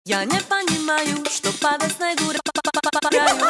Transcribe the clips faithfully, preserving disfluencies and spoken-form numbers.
Ja nie понимаю, что pada snegu raju.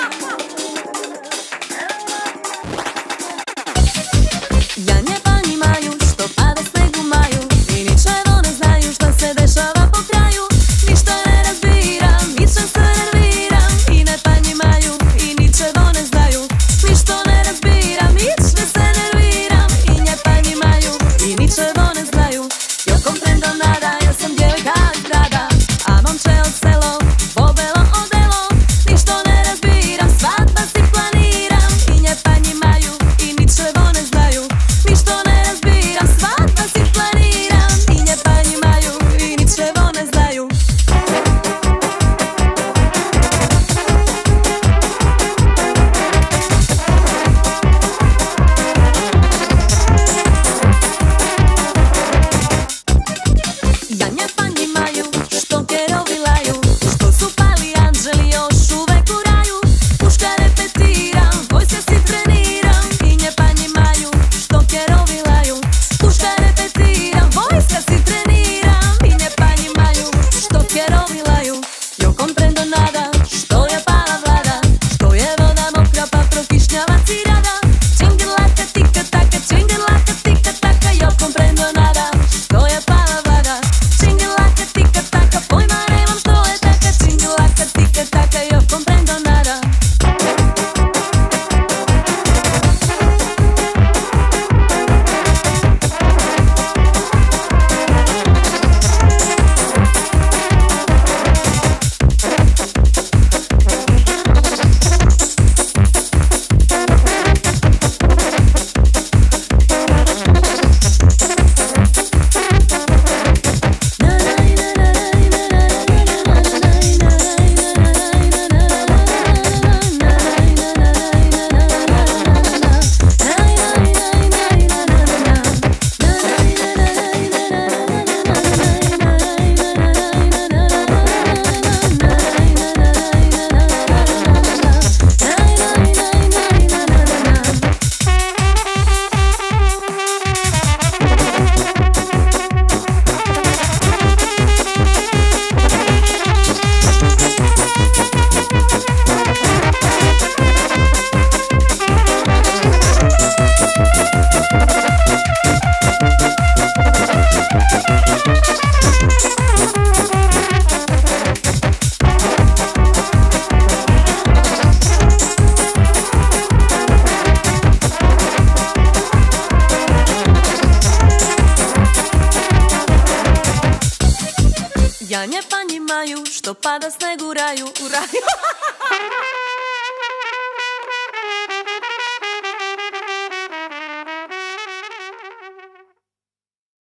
Ja ne понимаю, što pada snegu maju i ničevo ne znaju šta se dešava po kraju. Ništa ne razbiram, ničem se nerviram i ne понимаю i ničevo ne znaju. Ništa ne razbiram, ničem se nerviram i ne понимаю i ničevo ne znaju. Yo comprendo nada, ja sam djevojka iz grada, a momče od selo pobelo odelo. Ništa ne razbiram, svadba si planiram i ne понимаю i ničevo ne znaju. Ništa ne razbiram, svadba si planiram i ne понимаю i ničevo ne znaju. Ja ne понимаю, što kerovi laju, što su pali anđeli još uvek u raju. Puška repetiram, vojska si treniram i ne понимаю, što kerovi laju. Puška repetiram, vojska si treniram i ne понимаю, što kerovi laju. Yo comprendo nada, što je pala vlada, što je voda mokra pa prokišnjava cirada. Čingerlaka tika taka, čingerlaka tika taka, yo comprendo nada, što je pala vlada. Čingerlaka tika taka, pojma nemam što je taka. Čingerlaka tika taka, yo comprendo nada. Ja ne понимаю, što pada sneg u raju, u raju.